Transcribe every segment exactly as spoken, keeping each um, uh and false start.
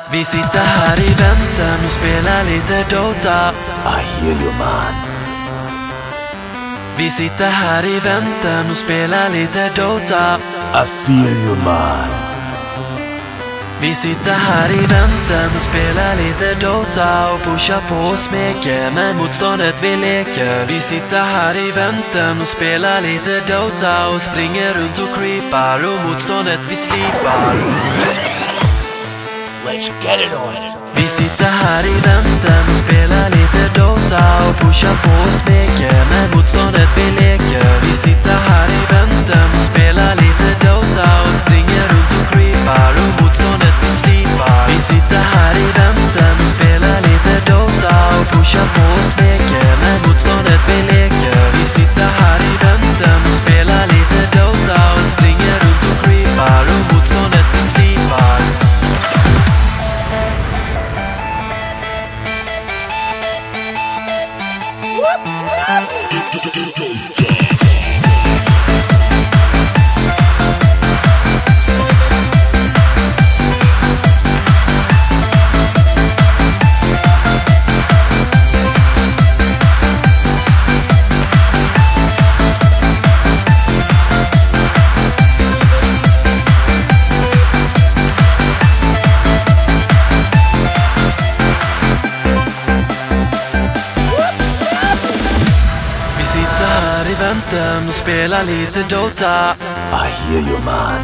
Vi sitter här i väntan och spelar lite Dota. I hear you, man. Vi sitter här i väntan och spelar lite Dota. I feel you, man. Vi sitter här i väntan och spelar lite Dota och pushar på och smeker, men motståndet vi leker. Vi sitter här i väntan och spelar lite Dota och springer runt och creepar och motståndet vi slipar. Let's get it on. Vi sitter här i väntan och spelar lite Dota och pushar på och smeker, men motståndet vi leker. Vi sitter här i väntan och spelar lite Dota och springer runt och creepar och motståndet vi slipar. Vi sitter här i väntan och spelar lite Dota och pushar på och smeker, men motståndet vi leker. Vi sitter här i väntan och spelar lite Dota och springer runt och creepar och motståndet vi slipar. Och spela lite Dota. I hear you, man.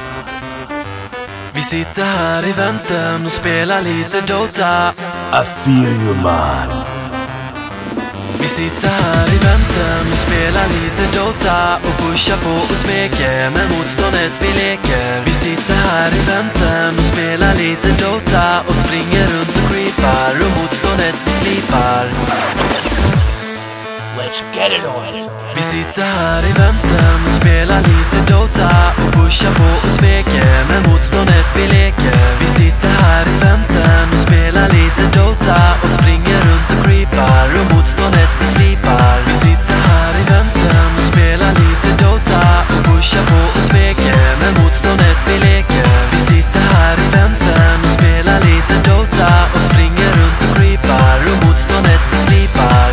Vi sitter här i väntan och spelar lite Dota. I feel you, man. Vi sitter här i väntan och spelar lite Dota och pushar på och smeker, men motståndet vi leker. Vi sitter här i väntan och spelar lite Dota och springer runt och creepar och motståndet vi slipar. Let's get it on. Vi sitter här i väntan och spelar lite Dota och pushar på och smeker, men motståndet vi leker. Vi sitter här i väntan och spelar lite Dota och springer runt och creepar och motståndet vi slipar. Vi sitter här i väntan och spelar lite Dota och pushar på och smeker, men motståndet vi leker. Vi sitter här i väntan och spelar lite Dota och springer runt och creepar och motståndet vi slipar.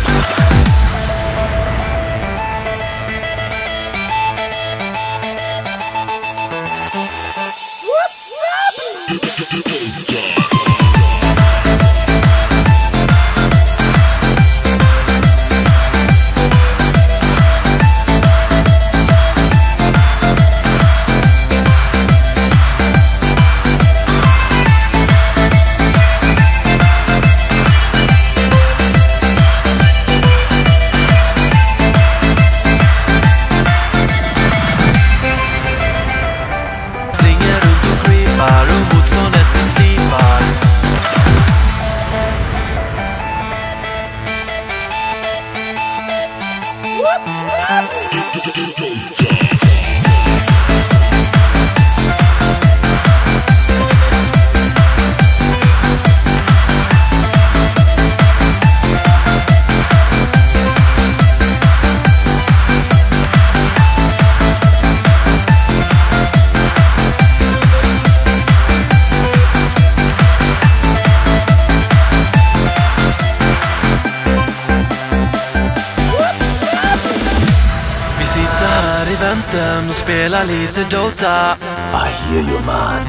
Och spela lite Dota. I hear you, man.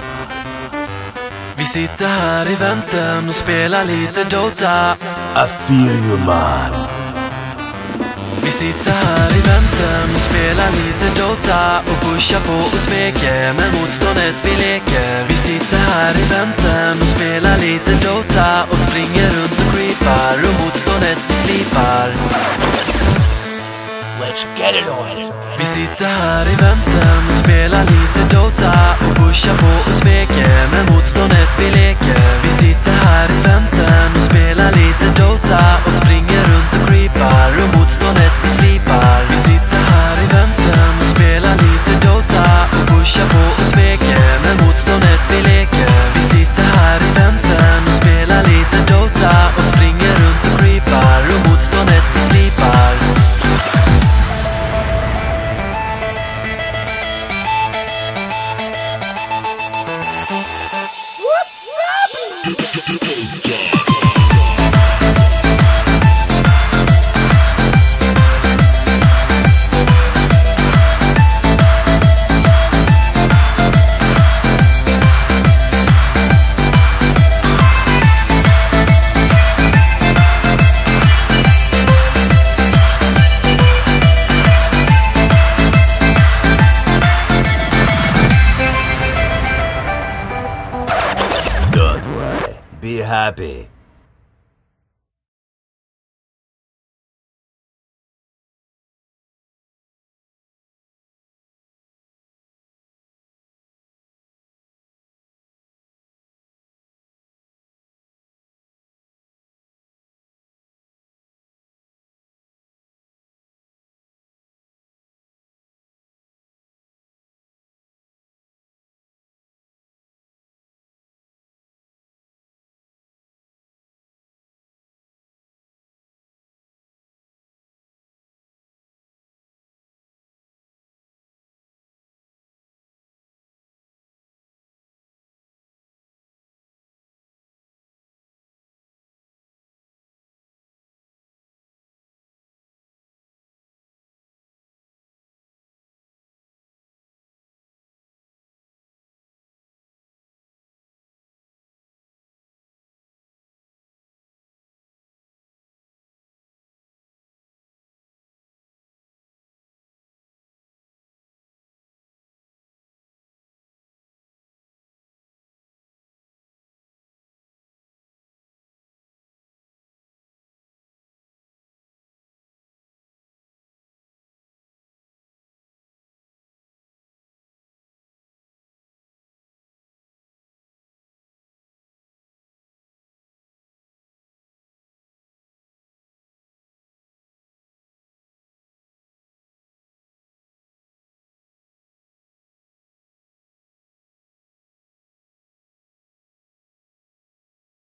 Vi sitter här i väntan och spelar lite Dota. I feel you, man. Vi sitter här i väntan och spelar lite Dota och pushar på och smeker, men motståndet vi leker. Vi sitter här i väntan och spelar lite Dota och springer runt och creepar och motståndet vi slipar. Let's get it on. Vi sitter här i väntan och spelar lite Dota och pushar på och smeker, men motståndet vi leker. Vi sitter här i väntan och spelar lite Dota och springer runt och creepar och motståndet vi slipar. Vi sitter här i väntan och spelar lite Dota och pushar på och smeker, men motståndet vi leker. Vi sitter här i väntan och spelar lite Dota och springer runt och creepar och motståndet vi slipar. happy.